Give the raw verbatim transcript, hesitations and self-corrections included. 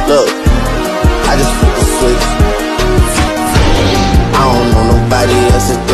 Look, I just flip the switch. I don't know nobody else.